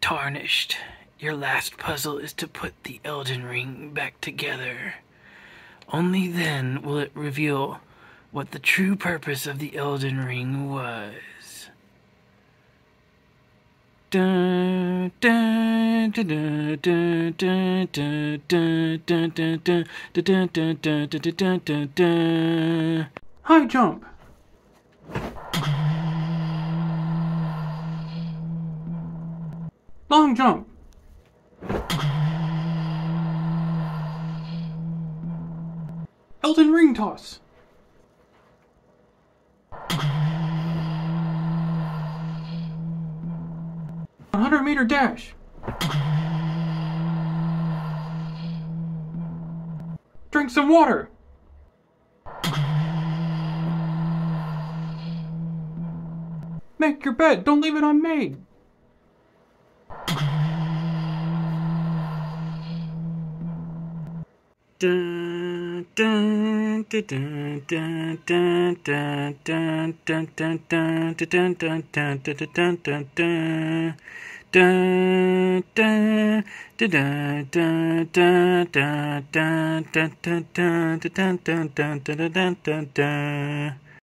tarnished. Your last puzzle is to put the Elden Ring back together. Only then will it reveal what the true purpose of the Elden Ring was. High jump. Long jump. Elden Ring toss. 100-meter dash. Drink some water. Make your bed, don't leave it unmade. Dun, dun, dun, dun, dun, dun, dun, dun, dun, dun, dun, dun, dun, dun, dun, dun, dun, dun. Dun, dun, dun, dun, dun, dun, dun, dun, dun, dun, dun, dun, dun, dun, dun, dun, dun.